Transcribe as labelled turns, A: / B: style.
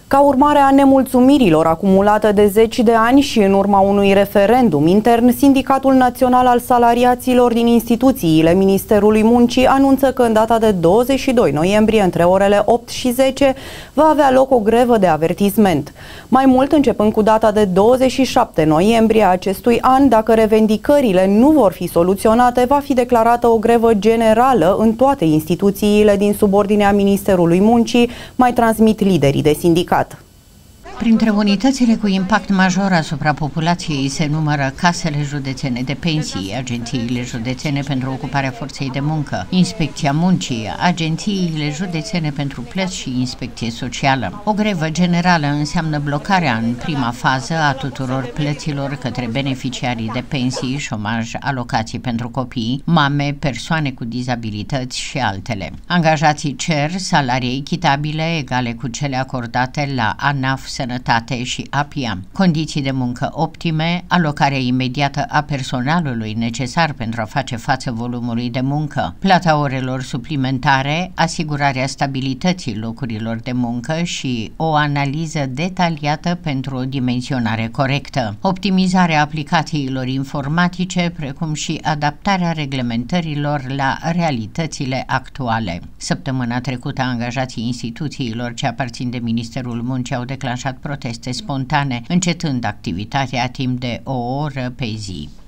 A: Ca urmare a nemulțumirilor acumulate de zeci de ani și în urma unui referendum intern, Sindicatul Național al Salariaților din instituțiile Ministerului Muncii anunță că în data de 22 noiembrie, între orele 8 și 10, va avea loc o grevă de avertisment. Mai mult, începând cu data de 27 noiembrie acestui an, dacă revendicările nu vor fi soluționate, va fi declarată o grevă generală în toate instituțiile din subordinea Ministerului Muncii, mai transmit liderii de sindicat.
B: Printre unitățile cu impact major asupra populației se numără casele județene de pensii, agențiile județene pentru ocuparea forței de muncă, inspecția muncii, agențiile județene pentru plăți și inspecție socială. O grevă generală înseamnă blocarea în prima fază a tuturor plăților către beneficiarii de pensii, șomaj, alocații pentru copii, mame, persoane cu dizabilități și altele. Angajații cer salarii echitabile egale cu cele acordate la ANAF, Sănătate și APIA, condiții de muncă optime, alocarea imediată a personalului necesar pentru a face față volumului de muncă, plata orelor suplimentare, asigurarea stabilității locurilor de muncă și o analiză detaliată pentru o dimensionare corectă, optimizarea aplicațiilor informatice, precum și adaptarea reglementărilor la realitățile actuale. Săptămâna trecută, angajații instituțiilor ce aparțin de Ministerul Muncii au declanșat proteste spontane, încetând activitatea timp de o oră pe zi.